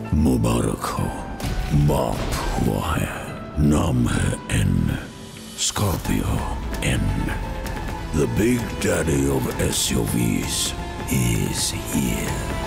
मुबारक हो, बाप हुआ है, नाम है N, Scorpio N. The big daddy of SUVs is here.